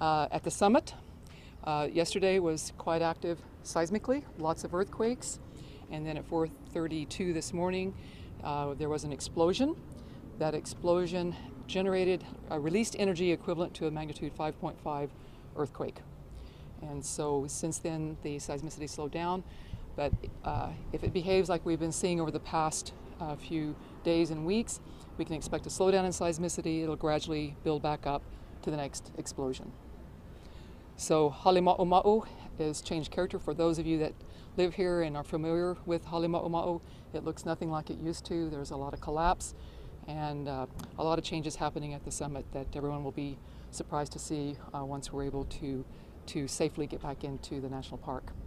At the summit, yesterday was quite active seismically, lots of earthquakes, and then at 4:32 this morning there was an explosion. That explosion generated released energy equivalent to a magnitude 5.5 earthquake. And so since then the seismicity slowed down, but if it behaves like we've been seeing over the past few days and weeks, we can expect a slowdown in seismicity. It'll gradually build back up to the next explosion. So Halemaumau has changed character. For those of you that live here and are familiar with Halemaumau, it looks nothing like it used to. There's a lot of collapse and a lot of changes happening at the summit that everyone will be surprised to see once we're able to safely get back into the national park.